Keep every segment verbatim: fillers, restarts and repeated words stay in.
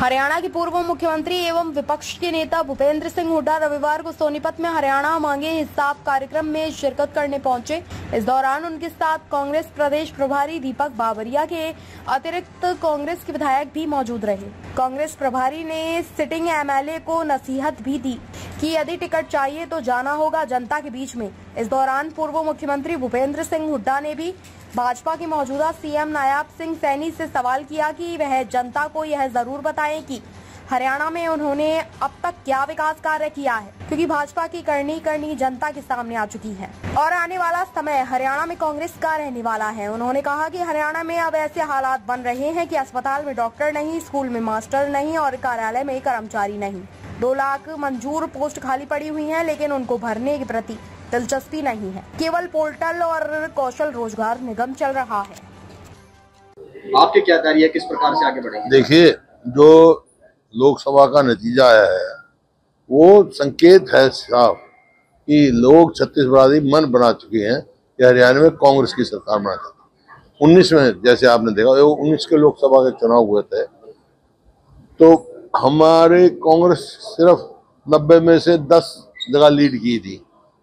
हरियाणा के पूर्व मुख्यमंत्री एवं विपक्ष के नेता भूपेंद्र सिंह हुड्डा रविवार को सोनीपत में हरियाणा मांगे हिसाब कार्यक्रम में शिरकत करने पहुंचे। इस दौरान उनके साथ कांग्रेस प्रदेश प्रभारी दीपक बावरिया के अतिरिक्त कांग्रेस के विधायक भी मौजूद रहे। कांग्रेस प्रभारी ने सिटिंग एमएलए को नसीहत भी दी कि यदि टिकट चाहिए तो जाना होगा जनता के बीच में। इस दौरान पूर्व मुख्यमंत्री भूपेंद्र सिंह हुड्डा ने भी भाजपा के मौजूदा सीएम नायब सिंह सैनी से सवाल किया कि वह जनता को यह जरूर बताएं कि हरियाणा में उन्होंने अब तक क्या विकास कार्य किया है, क्योंकि भाजपा की करनी करनी जनता के सामने आ चुकी है और आने वाला समय हरियाणा में कांग्रेस का रहने वाला है। उन्होंने कहा कि हरियाणा में अब ऐसे हालात बन रहे हैं कि अस्पताल में डॉक्टर नहीं, स्कूल में मास्टर नहीं और कार्यालय में कर्मचारी नहीं। दो लाख मंजूर पोस्ट खाली पड़ी हुई है, लेकिन उनको भरने के प्रति दिलचस्पी नहीं है। केवल पोर्टल और कौशल रोजगार निगम चल रहा है। आपके क्या कार्य है, किस प्रकार से आगे बढ़ेंगे? देखिए, जो लोकसभा का नतीजा आया है वो संकेत है साफ कि लोग छत्तीसगढ़ी मन बना चुके हैं कि हरियाणा में कांग्रेस की सरकार बना सकती। उन्नीस में जैसे आपने देखा वो उन्नीस के लोकसभा के चुनाव हुए थे तो हमारे कांग्रेस सिर्फ नब्बे में से दस जगह लीड की थी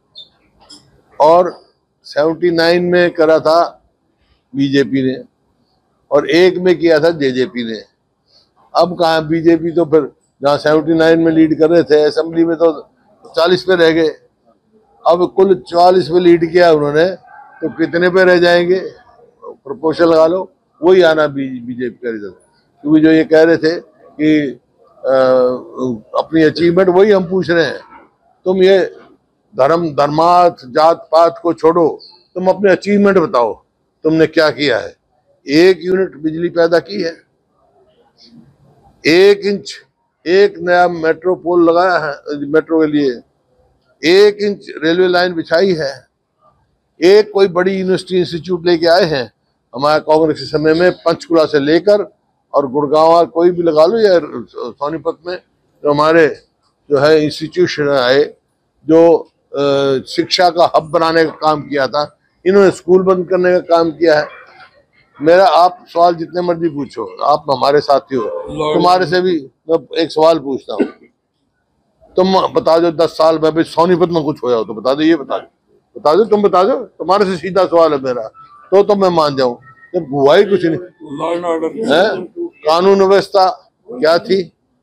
और उन्यासी में करा था बीजेपी ने और एक में किया था जेजेपी ने। अब कहाँ बीजेपी तो फिर जहाँ उन्यासी में लीड कर रहे थे असेंबली में तो चालीस पे रह गए। अब कुल चालीस पे लीड किया उन्होंने तो कितने पे रह जाएंगे? प्रोपोर्शन लगा लो, वही आना बीजेपी का रिजल्ट। क्योंकि जो ये कह रहे थे कि आ, अपनी अचीवमेंट वही हम पूछ रहे हैं। तुम ये धर्म धर्मार्थ जात पात को छोड़ो, तुम अपने अचीवमेंट बताओ तुमने क्या किया है। एक यूनिट बिजली पैदा की है, एक इंच एक नया मेट्रो पोल लगाया है मेट्रो के लिए, एक इंच रेलवे लाइन बिछाई है, एक कोई बड़ी यूनिवर्सिटी इंस्टीट्यूट लेके आए हैं। हमारे कांग्रेस के समय में पंचकुला से लेकर और गुड़गांव कोई भी लगा लो या सोनीपत में जो हमारे जो है इंस्टीट्यूशन आए जो शिक्षा का हब बनाने का काम किया था, इन्होंने स्कूल बंद करने का काम किया है। मेरा आप सवाल जितने मर्जी पूछो, आप हमारे साथी हो, तुम्हारे से भी मैं एक सवाल पूछता हूँ, तुम बता दो दस साल में भी सोनीपत में कुछ होया हो तो बता दो, ये बता दो बता दो तुम बता दो, तुम्हारे से सीधा सवाल है मेरा, तो तो मैं मान जाऊं। जब हुआ ही कुछ नहीं है। कानून व्यवस्था क्या थी,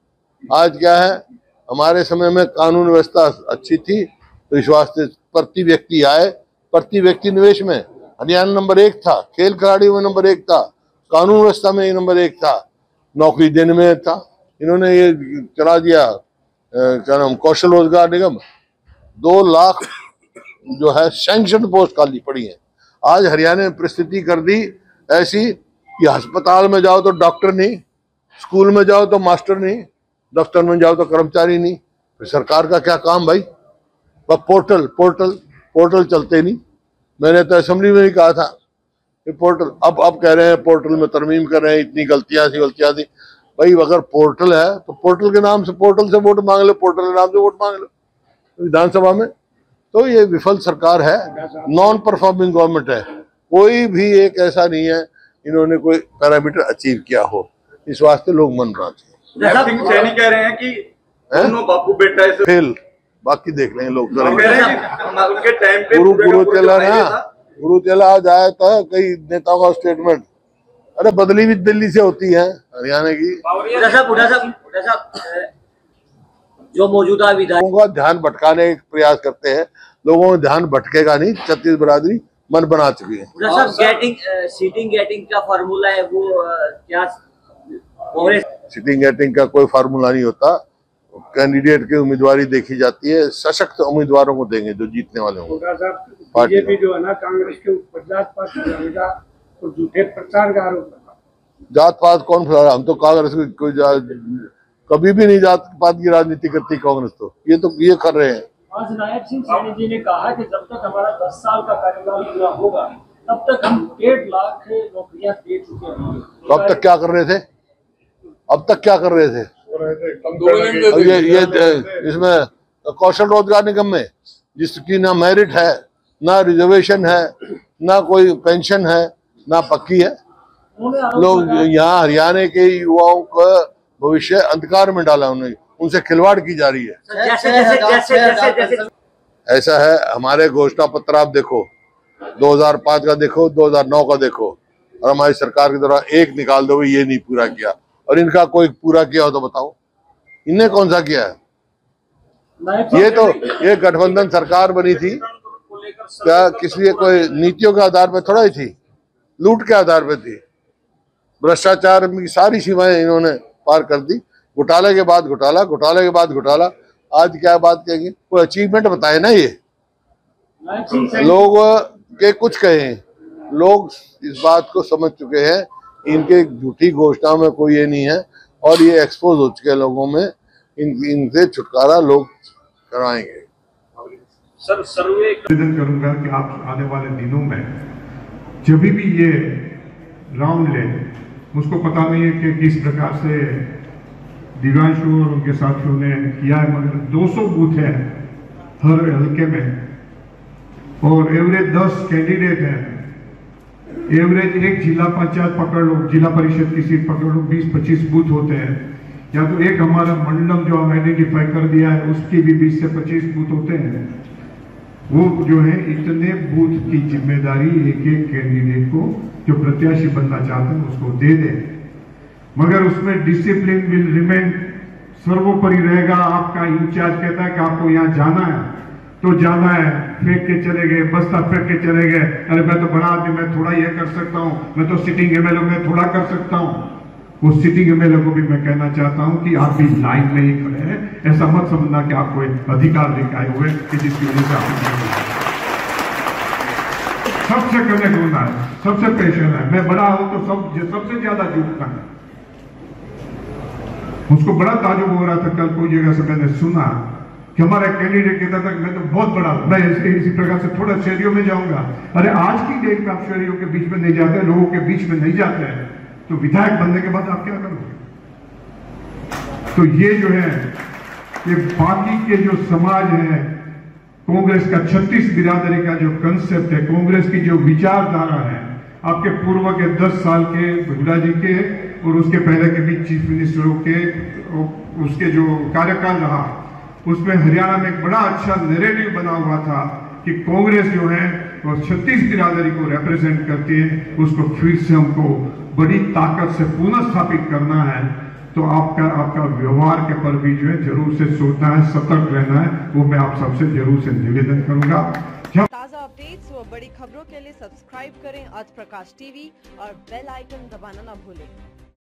आज क्या है? हमारे समय में कानून व्यवस्था अच्छी थी तो इस वास्ते प्रति व्यक्ति आए, प्रति व्यक्ति निवेश में हरियाणा नंबर एक था, खेल खिलाड़ी में नंबर एक था, कानून व्यवस्था में नंबर एक था, नौकरी देने में था। इन्होंने ये चला दिया क्या नाम कौशल रोजगार निगम, दो लाख जो है सैंक्शन पोस्ट खाली पड़ी है। आज हरियाणा में परिस्थिति कर दी ऐसी कि अस्पताल में जाओ तो डॉक्टर नहीं, स्कूल में जाओ तो मास्टर नहीं, दफ्तर में जाओ तो कर्मचारी नहीं। फिर सरकार का क्या काम भाई? बस पोर्टल पोर्टल पोर्टल चलते नहीं। मैंने तो असेंबली में ही कहा था कि पोर्टल, अब अब कह रहे हैं पोर्टल में तरमीम कर रहे हैं, इतनी गलतियां थी गलतियां थी। भाई अगर पोर्टल है तो पोर्टल के नाम से पोर्टल से वोट मांग लो, पोर्टल के नाम से वोट मांग लो विधानसभा में। तो ये विफल सरकार है, नॉन परफॉर्मिंग गवर्नमेंट है। कोई भी एक ऐसा नहीं है इन्होंने कोई पैरामीटर अचीव किया हो, इस वास्ते लोग मन बनाते हैं। सिंह सैनी कह रहे हैं कि दोनों बापू बेटा फेल, बाकी देख लेंगे लोग। उनके टाइम पे गुरु गुरु चला ना गुरु चला आज आया था कई नेताओं का स्टेटमेंट, अरे बदली भी दिल्ली से होती है हरियाणा की। जो मौजूदा विधायकों का ध्यान भटकाने का प्रयास करते हैं, लोगों में ध्यान भटकेगा नहीं। छत्तीस बरादरी मन बना चुकी है। गेटिंग सीटिंग गेटिंग का फार्मूला है वो क्या कांग्रेस? सीटिंग गेटिंग का कोई फार्मूला नहीं होता। कैंडिडेट की उम्मीदवारी देखी जाती है, सशक्त उम्मीदवारों को देंगे जो जीतने वाले होंगे। बीजेपी जो है ना कांग्रेस के ऊपर जात पात का और झूठे प्रचार का आरोप लगा। जात पात कौन फैला रहा? हम तो कांग्रेस की कोई कभी भी नहीं जात पात की राजनीति करती कांग्रेस, तो ये तो ये कर रहे हैं। आज नायब सिंह सैनी जी ने कहा कि जब तक हमारा दस साल का कार्यकाल पूरा होगा तब तक हम डेढ़ लाख नौकरियां दे चुके हैं। तो अब तक क्या कर रहे थे? अब तक क्या कर रहे थे? ये ये इसमें कौशल रोजगार निगम में जिसकी ना मेरिट है, ना रिजर्वेशन है, ना कोई पेंशन है, ना पक्की है। लोग यहाँ हरियाणा के युवाओं को भविष्य अंधकार में डाला उन्हें, उनसे खिलवाड़ की जा रही है। जैसे जैसे जैसे जैसे जैसे ऐसा है, हमारे घोषणा पत्र आप देखो, दो हज़ार पाँच का देखो, दो हज़ार नौ का देखो, और हमारी सरकार के दौरान एक निकाल दो, ये नहीं पूरा किया। और इनका कोई पूरा किया हो तो बताओ, इनने कौन सा किया है? ये तो ये गठबंधन सरकार बनी थी क्या किसी कोई नीतियों के आधार पर थोड़ा ही थी, लूट के आधार पर थी। भ्रष्टाचार की सारी सीमाएं इन्होंने पार कर दी। घोटाले के बाद घोटाला, घोटाले के बाद घोटाला, आज क्या बात कहेंगे? कोई अचीवमेंट बताए ना। ये लोग के कुछ कहें, लोग इस बात को समझ चुके हैं, इनके झूठी घोषणाओं में कोई ये नहीं है, और ये एक्सपोज हो चुके हैं लोगों में। इन इनसे छुटकारा लोग करवाएंगे। सर सर्वे निवेदन करूंगा कि आप आने वाले दिनों में जब भी ये राउंड ले, मुझको पता नहीं है कि किस प्रकार से दिव्यांशु और उनके साथियों ने किया है, मगर दो सौ बूथ है हर हल्के में, और एवरेज दस कैंडिडेट हैं। एवरेज एक जिला पंचायत पकड़ लो, जिला परिषद की सीट पकड़ लो, बीस पच्चीस बूथ होते हैं। या तो एक हमारा मंडलम जो हम आइडेंटिफाई कर दिया है, उसकी भी बीस से पच्चीस बूथ होते हैं। वो जो है इतने बूथ की जिम्मेदारी एक एक कैंडिडेट को जो प्रत्याशी बनना चाहते हैं उसको दे दे, मगर उसमें डिसिप्लिन विल रिमेन सर्वोपरि रहेगा। आपका इंचार्ज कहता है कि आपको यहाँ जाना है तो जाना है, फेंक के चले गए, बस्ता फेंक के चले गए, अरे मैं तो बड़ा आदमी, मैं थोड़ा ये कर सकता हूँ, मैं तो सिटिंग एमएलए में थोड़ा कर सकता हूँ। उस सिटिंग एमएलए को भी मैं कहना चाहता हूँ कि आप भी लाइन में ही खड़े हैं। ऐसा मत समझना कि आपको एक अधिकार लेकर आए हुए कि जिसकी वजह से आप सबसे कनेक्ट होना है, सबसे पेशेंट है। मैं बड़ा हूं तो सब सबसे ज्यादा जुटना है। मुझको बड़ा ताजुब हो रहा था, कल कोई जगह से मैंने सुना कि हमारा कैंडिडेट कहता था कि मैं तो बहुत बड़ा, मैं इसी प्रकार से थोड़ा शहरियों में जाऊंगा। अरे आज की डेट में आप शहरियों के बीच में नहीं जाते, लोगों के बीच में नहीं जाते हैं, तो विधायक बनने के बाद आप क्या करोगे? तो ये जो है, ये बाकी के जो समाज है, कांग्रेस का छत्तीस बिरादरी का जो कंसेप्ट है, कांग्रेस की जो विचारधारा है, आपके पूर्व के दस साल के हुड्डा जी के और उसके पहले के भी चीफ मिनिस्टरों के उसके जो कार्यकाल रहा, उसमें हरियाणा में एक बड़ा अच्छा नैरेटिव बना हुआ था कि कांग्रेस जो है वो छत्तीस बिरादरी को रिप्रेजेंट करती है। उसको फिर से हमको बड़ी ताकत से पुनः स्थापित करना है। तो आपका आपका व्यवहार के पर भी जो है जरूर से सोचना है, सतर्क रहना है, वो मैं आप सबसे जरूर से निवेदन करूंगा। ताज़ा अपडेट्स व बड़ी खबरों के लिए सब्सक्राइब करें आज प्रकाश टीवी और बेल आइकन दबाना ना भूलें।